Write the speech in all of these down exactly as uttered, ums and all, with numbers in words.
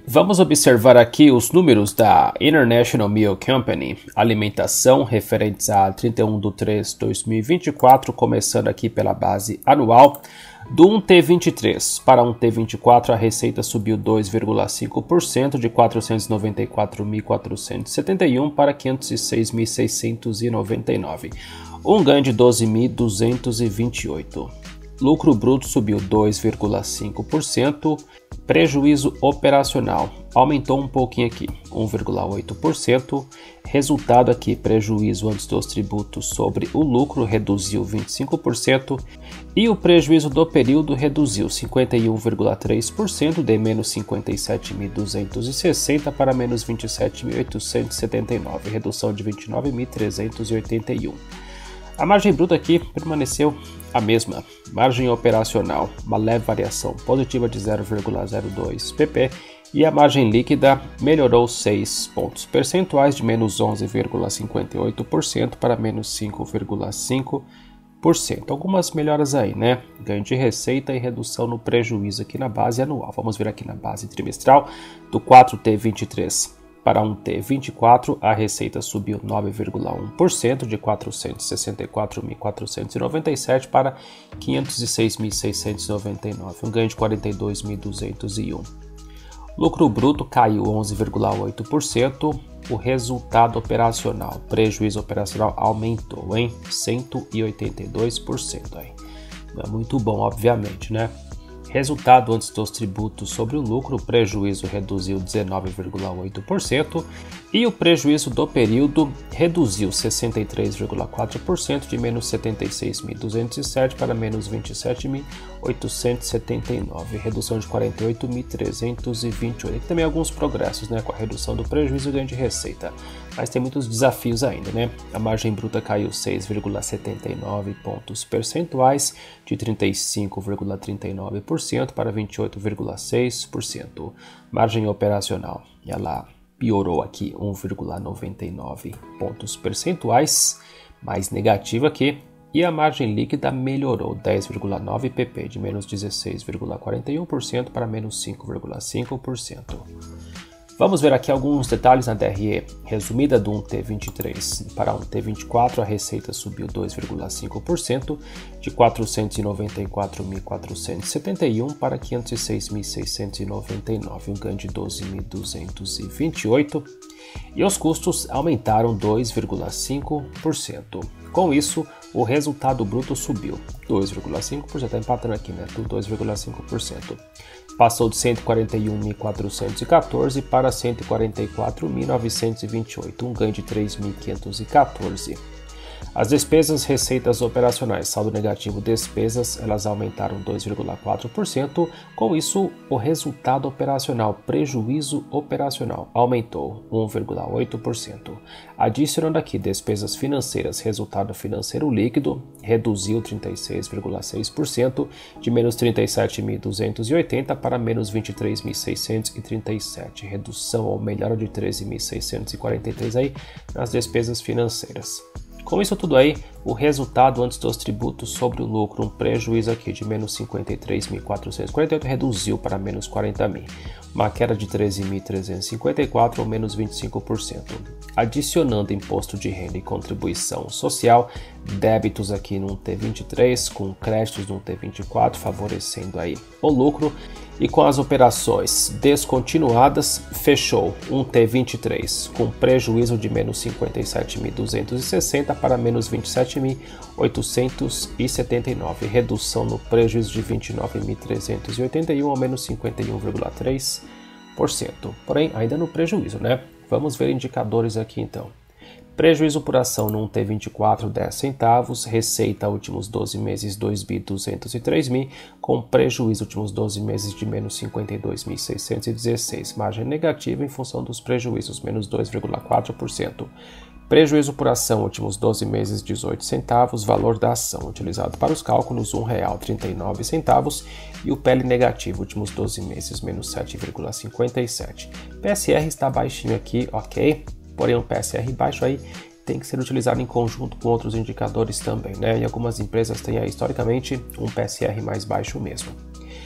Vamos observar aqui os números da International Milk Company, alimentação, referentes a trinta e um de três de dois mil e vinte e quatro, começando aqui pela base anual. Do um T vinte e três para um T vinte e quatro, a receita subiu dois vírgula cinco por cento, de quatrocentos e noventa e quatro mil quatrocentos e setenta e um para quinhentos e seis mil seiscentos e noventa e nove, um ganho de doze mil duzentos e vinte e oito. Lucro bruto subiu dois vírgula cinco por cento, prejuízo operacional aumentou um pouquinho aqui, um vírgula oito por cento, resultado aqui, prejuízo antes dos tributos sobre o lucro reduziu vinte e cinco por cento e o prejuízo do período reduziu cinquenta e um vírgula três por cento, de menos cinquenta e sete mil duzentos e sessenta para menos vinte e sete mil oitocentos e setenta e nove, redução de vinte e nove mil trezentos e oitenta e um. A margem bruta aqui permaneceu a mesma. Margem operacional, uma leve variação positiva de zero vírgula zero dois pp, e a margem líquida melhorou seis pontos percentuais, de menos onze vírgula cinquenta e oito por cento para menos cinco vírgula cinco por cento. Algumas melhoras aí, né? Ganho de receita e redução no prejuízo aqui na base anual. Vamos ver aqui na base trimestral. Do quatro T vinte e três para um T vinte e quatro, a receita subiu nove vírgula um por cento, de quatrocentos e sessenta e quatro mil quatrocentos e noventa e sete para quinhentos e seis mil seiscentos e noventa e nove, um ganho de quarenta e dois mil duzentos e um. Lucro bruto caiu onze vírgula oito por cento, o resultado operacional, prejuízo operacional aumentou em cento e oitenta e dois por cento. Aí. Não é muito bom, obviamente, né? Resultado antes dos tributos sobre o lucro, o prejuízo reduziu dezenove vírgula oito por cento e o prejuízo do período reduziu sessenta e três vírgula quatro por cento, de menos setenta e seis mil duzentos e sete para menos vinte e sete mil oitocentos e setenta e nove, redução de quarenta e oito mil trezentos e vinte e oito. Aqui também alguns progressos, né, com a redução do prejuízo e ganho de receita, mas tem muitos desafios ainda, né? A margem bruta caiu seis vírgula setenta e nove pontos percentuais, de trinta e cinco vírgula trinta e nove por cento para vinte e oito vírgula seis por cento. Margem operacional, ela piorou aqui um vírgula noventa e nove pontos percentuais, mais negativa aqui, e a margem líquida melhorou dez vírgula nove pp, de menos dezesseis vírgula quarenta e um por cento para menos cinco vírgula cinco por cento. Vamos ver aqui alguns detalhes na D R E resumida do um T vinte e três para um T vinte e quatro, a receita subiu dois vírgula cinco por cento, de quatrocentos e noventa e quatro mil quatrocentos e setenta e um para quinhentos e seis mil seiscentos e noventa e nove, um ganho de doze mil duzentos e vinte e oito, e os custos aumentaram dois vírgula cinco por cento. Com isso, o resultado bruto subiu dois vírgula cinco por cento, está empatando aqui, né? dois vírgula cinco por cento. Passou de cento e quarenta e um mil quatrocentos e quatorze para cento e quarenta e quatro mil novecentos e vinte e oito, um ganho de três mil quinhentos e quatorze. As despesas, receitas operacionais, saldo negativo, despesas, elas aumentaram dois vírgula quatro por cento. Com isso, o resultado operacional, prejuízo operacional, aumentou um vírgula oito por cento. Adicionando aqui despesas financeiras, resultado financeiro líquido reduziu trinta e seis vírgula seis por cento, de menos trinta e sete mil duzentos e oitenta para menos vinte e três mil seiscentos e trinta e sete, redução ou melhora de treze mil seiscentos e quarenta e três aí nas despesas financeiras. Com isso tudo aí, o resultado antes dos tributos sobre o lucro, um prejuízo aqui de menos cinquenta e três mil quatrocentos e quarenta e oito, reduziu para menos quarenta mil, uma queda de treze mil trezentos e cinquenta e quatro ou menos vinte e cinco por cento. Adicionando imposto de renda e contribuição social, débitos aqui no T vinte e três, com créditos no T vinte e quatro, favorecendo aí o lucro, e com as operações descontinuadas, fechou um T vinte e três com prejuízo de menos cinquenta e sete mil duzentos e sessenta para menos vinte e sete mil oitocentos e setenta e nove, redução no prejuízo de vinte e nove mil trezentos e oitenta e um ou menos cinquenta e um vírgula três por cento. Porém, ainda no prejuízo, né? Vamos ver indicadores aqui então. Prejuízo por ação no um T vinte e quatro, dez centavos, receita últimos doze meses dois bilhões duzentos e três mil, com prejuízo últimos doze meses de menos cinquenta e dois mil seiscentos e dezesseis, margem negativa em função dos prejuízos, menos dois vírgula quatro por cento. Prejuízo por ação últimos doze meses dezoito centavos, valor da ação utilizado para os cálculos um real e trinta e nove centavos e o P L negativo últimos doze meses menos sete vírgula cinquenta e sete. P S R está baixinho aqui, ok? Porém, um P S R baixo aí tem que ser utilizado em conjunto com outros indicadores também, né? E algumas empresas têm aí, historicamente, um P S R mais baixo mesmo.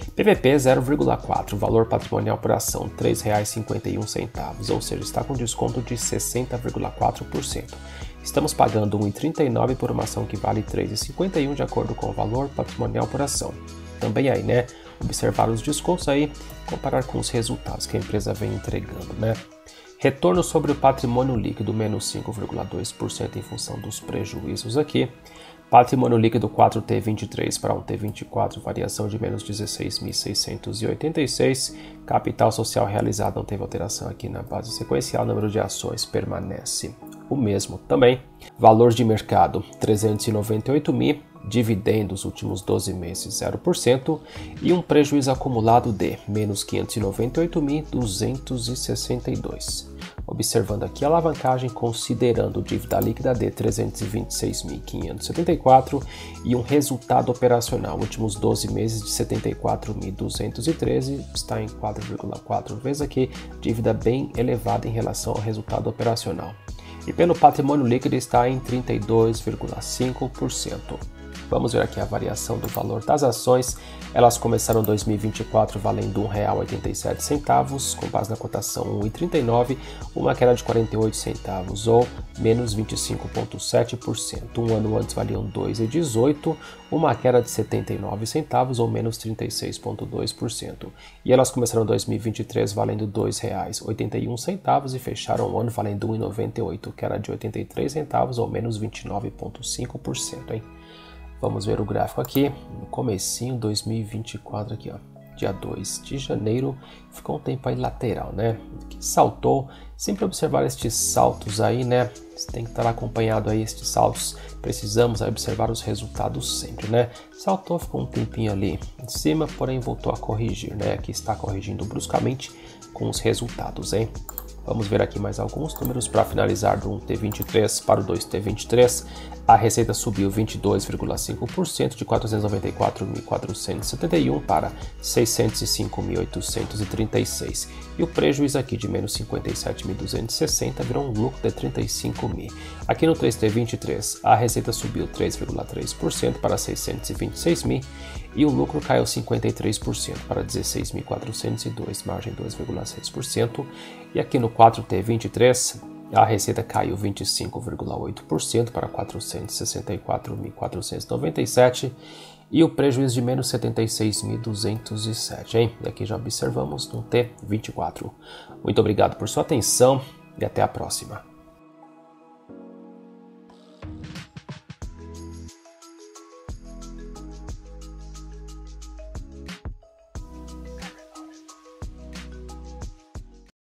P V P zero vírgula quatro, valor patrimonial por ação três reais e cinquenta e um centavos, ou seja, está com desconto de sessenta vírgula quatro por cento. Estamos pagando um real e trinta e nove centavos por uma ação que vale três reais e cinquenta e um centavos de acordo com o valor patrimonial por ação. Também aí, né, observar os descontos aí, comparar com os resultados que a empresa vem entregando, né? Retorno sobre o patrimônio líquido, menos cinco vírgula dois por cento em função dos prejuízos aqui. Patrimônio líquido quatro T vinte e três para um T vinte e quatro, variação de menos dezesseis mil seiscentos e oitenta e seis. Capital social realizado, não teve alteração aqui na base sequencial. Número de ações permanece o mesmo também. Valor de mercado, trezentos e noventa e oito mil. Dividendos últimos doze meses, zero por cento. E um prejuízo acumulado de menos quinhentos e noventa e oito mil duzentos e sessenta e dois. Observando aqui a alavancagem, considerando dívida líquida de trezentos e vinte e seis mil quinhentos e setenta e quatro e um resultado operacional últimos doze meses de setenta e quatro mil duzentos e treze, está em quatro vírgula quatro vezes aqui, dívida bem elevada em relação ao resultado operacional. E pelo patrimônio líquido está em trinta e dois vírgula cinco por cento. Vamos ver aqui a variação do valor das ações. Elas começaram dois mil e vinte e quatro valendo um real e oitenta e sete centavos, com base na cotação um real e trinta e nove centavos, uma queda de quarenta e oito centavos, ou menos vinte e cinco vírgula sete por cento. Um ano antes valiam dois reais e dezoito centavos, uma queda de setenta e nove centavos, ou menos trinta e seis vírgula dois por cento. E elas começaram dois mil e vinte e três valendo dois reais e oitenta e um centavos e fecharam o ano valendo um real e noventa e oito centavos, queda de oitenta e três centavos, ou menos vinte e nove vírgula cinco por cento, hein? Vamos ver o gráfico aqui, no comecinho de dois mil e vinte e quatro aqui, ó, dia dois de janeiro, ficou um tempo aí lateral, né, que saltou, sempre observar estes saltos aí, né, você tem que estar acompanhado aí estes saltos, precisamos aí observar os resultados sempre, né, saltou, ficou um tempinho ali em cima, porém voltou a corrigir, né, aqui está corrigindo bruscamente com os resultados, hein. Vamos ver aqui mais alguns números para finalizar do um T vinte e três para o dois T vinte e três. A receita subiu vinte e dois vírgula cinco por cento de quatrocentos e noventa e quatro mil quatrocentos e setenta e um para seiscentos e cinco mil oitocentos e trinta e seis. E o prejuízo aqui de menos cinquenta e sete mil duzentos e sessenta virou um lucro de trinta e cinco mil. Aqui no três T vinte e três, a receita subiu três vírgula três por cento para seiscentos e vinte e seis mil e o lucro caiu cinquenta e três por cento para dezesseis mil quatrocentos e dois, margem dois vírgula seis por cento. E aqui no quatro T vinte e três, a receita caiu vinte e cinco vírgula oito por cento para quatrocentos e sessenta e quatro mil quatrocentos e noventa e sete e o prejuízo de menos setenta e seis mil duzentos e sete, hein? E aqui já observamos no T vinte e quatro. Muito obrigado por sua atenção e até a próxima.